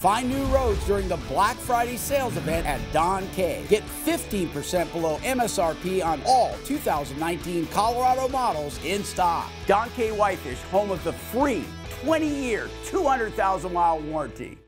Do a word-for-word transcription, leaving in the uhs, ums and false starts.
Find new roads during the Black Friday sales event at Don K. Get fifteen percent below M S R P on all two thousand nineteen Colorado models in stock. Don K Whitefish, home of the free twenty year, two hundred thousand mile warranty.